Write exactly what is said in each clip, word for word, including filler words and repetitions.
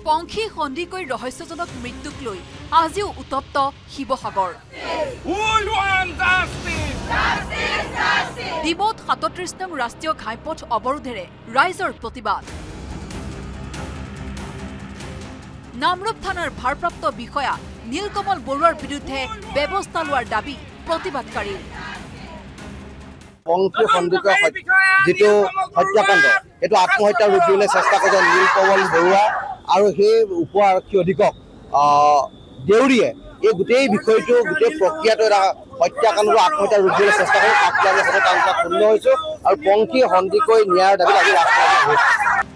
Ponkhi Sandikoi ৰহস্যজনক মৃত্যুক লৈ আজিও উত্তপ্ত শিৱসাগৰ। ডিবত সাতত্ৰিশ নং ৰাষ্ট্ৰীয় ঘাইপথ অৱৰোধেৰে ৰাইজৰ প্ৰতিবাদ। নামৰূপ থানাৰ ভাৰপ্ৰাপ্ত বিষয়া নীলকমল বৰুৱাৰ বিৰুদ্ধে ব্যৱস্থা লোৱাৰ দাবী প্ৰতিবাদকাৰী। পংখী সন্দিকৈ যিটো হত্যাকাণ্ড এইটো আত্মহত্যাৰ ৰূপ দিবলৈ চেষ্টা কৰিছে নীলকমল বৰুৱা আৰু সেই উপ আৰক্ষী অধীক্ষক দেউৰীয়ে এই গোটেই বিষয়টো গোটেই প্ৰক্ৰিয়াটো এটা হত্যাকাণ্ডৰ আত্মহত্যাৰ ৰূপ দিবলৈ চেষ্টা কৰি তাক আমি সদায় তালিকা শূন্য হৈছোঁ আৰু পংখী সন্দিকৈ ন্যায়ৰ দাবীত আজি ৰাস্তালৈ গৈছে।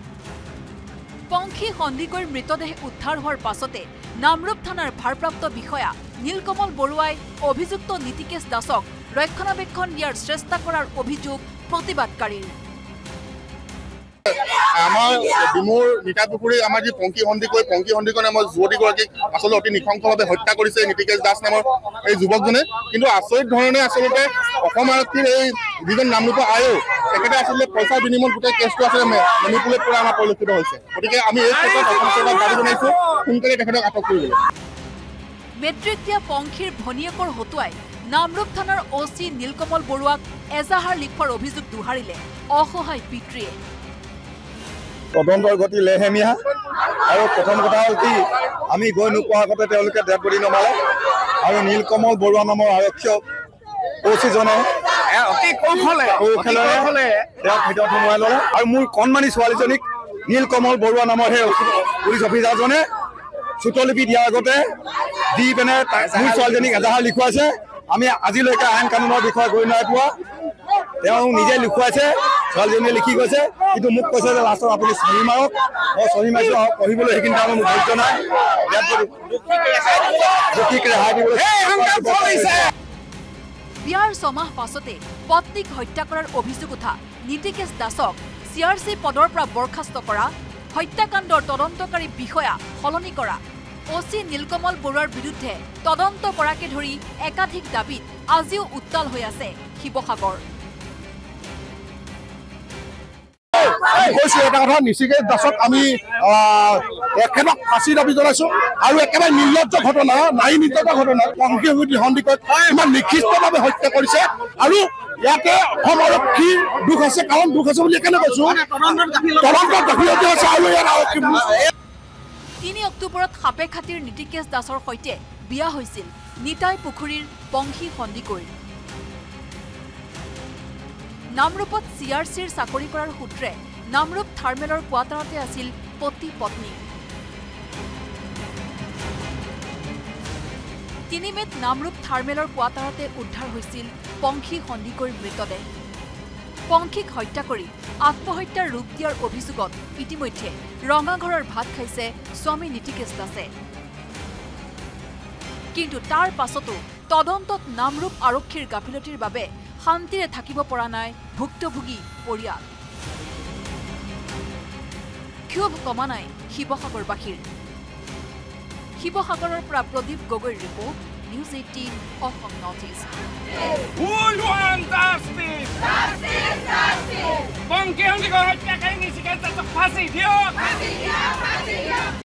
পংখী সন্দিকৈৰ মৃতদেহ উদ্ধাৰ হোৱাৰ পাছতে নামৰূপ থানাৰ ভাৰপ্ৰাপ্ত বিষয়া নীলকমল বৰুৱাই অভিযুক্ত নীতিকেশ দাসক ৰক্ষণাবেক্ষণ দিয়াৰ চেষ্টা কৰাৰ অভিযোগ প্ৰতিবাদকাৰীৰ। আমাৰ ডিমুৰ নিতাপুখুৰী আমাৰ যি পংখী সন্দিকৈ পংখী সন্দিকৈ নামৰ যুৱতীগৰাকীক আচলতে অতি নৃশংসভাৱে হত্যা কৰিছে নীতিকেশ দাস নামৰ এই যুৱকজনে। কিন্তু আচৰিত ধৰণে আচলতে অসম আৰক্ষীৰ এই যিজন নামৰূপৰ আয়োগ তেখেতে আচলতে পইচাৰ বিনিময়ত গোটেই কেছটো আচলতে মেনিপুলেট কৰা আমাৰ পৰিলক্ষিত হৈছে। গতিকে আমি এই ক্ষেত্ৰত অসম চৰকাৰক দাবী জনাইছোঁ সোনকালে তেখেতক আটক কৰিবলৈ। মেট্ৰিক দিয়া পংখীৰ ভনীয়েকৰ হতুৱাই নামৰূপ থানাৰ অ' চি নীলকমল বৰুৱাক এজাহাৰ লিখোৱাৰ অভিযোগ দোহাৰিলে অসহায় পিতৃয়ে। তদন্তৰ গতি লেহেমীয়া আৰু প্ৰথম কথা হ'ল কি আমি গৈ নোপোৱাৰ আগতে তেওঁলোকে ডেড বডি নমালে আৰু নীলকমল বৰুৱা নামৰ আৰক্ষী অ' চিজনে তেওঁক ভিতৰত সোমোৱাই ল'লে আৰু মোৰ কণমানি ছোৱালীজনীক নীলকমল বৰুৱা নামৰ সেই পুলিচ অফিচাৰজনে চুটলিপি দিয়াৰ আগতে দি পিনে মোৰ ছোৱালীজনীক এজাহাৰ লিখুৱাইছে। আমি আজিলৈকে আইন কানুনৰ বিষয়ে গৈ নাই পোৱা, তেওঁ নিজে লিখুৱাইছে, ছোৱালীজনীয়ে লিখি গৈছে, কিন্তু মোক কৈছে যে লাষ্টত আপুনি চহী মাৰক। মই চহী মাৰিছোঁ আৰু পঢ়িবলৈ সেইখিনি টাইমত মোৰ ধৈৰ্য নাই। বিয়াৰ ছমাহ পাছতে পত্নীক হত্যা কৰাৰ অভিযোগ উঠা নীতিকেশ দাসক চি আৰ চি পদৰ পৰা বৰ্খাস্ত কৰা, হত্যাকাণ্ডৰ তদন্তকাৰী বিষয়া সলনি কৰা, অ' চি নীলকমল বৰুৱাৰ বিৰুদ্ধে তদন্ত কৰাকে ধৰি একাধিক দাবীত আজিও উত্তাল হৈ আছে শিৱসাগৰ। এটা কথা নীতিকেশ দাসক আমি একেবাৰে ফাঁচি দাবী জনাইছোঁ আৰু একেবাৰে নিৰ্লজ্জ ঘটনা, নাৰী নিৰ্যাতন ঘটনা পংখী সন্দিকৈ ইমান নিকৃষ্টভাৱে হত্যা কৰিছে আৰু ইয়াতে অসম আৰক্ষীৰ দুখ আছে। কাৰণ দুখ আছে বুলি কেনে কৈছোঁ, তদন্তৰ গাফিলতি হৈছে আৰু ইয়াত আৰক্ষী। তিনি অক্টোবৰত সাপে খাতিৰ নীতিকেশ দাসৰ সৈতে বিয়া হৈছিল নিতাই পুখুৰীৰ পংখী সন্দিকৈৰ। নামৰূপত চি আৰ চিৰ চাকৰি কৰাৰ সূত্ৰে নামৰূপ থাৰ্মেলৰ কোৱাৰ্টাৰতে আছিল পতি পত্নী। তিনি মেত নামৰূপ থাৰ্মেলৰ কোৱাৰ্টাৰতে উদ্ধাৰ হৈছিল পংখী সন্দিকৈৰ মৃতদেহ। পংখীক হত্যা কৰি আত্মহত্যাৰ ৰূপ দিয়াৰ অভিযোগত ইতিমধ্যে ৰঙাঘৰৰ ভাত খাইছে স্বামী নীতিকেশ দাসে। কিন্তু তাৰ পাছতো তদন্তত নামৰূপ আৰক্ষীৰ গাফিলতিৰ বাবে শান্তিৰে থাকিব পৰা নাই ভুক্তভোগী পৰিয়াল। ক্ষোভ কমা নাই শিৱসাগৰবাসীৰ। শিৱসাগৰৰ পৰা প্ৰদীপ গগৈৰ report, News Eighteen Assam North East. Ponkhi Sandikai হত্যাকাৰী নীতিকেশ দাসক ফাঁচি দিয়ক।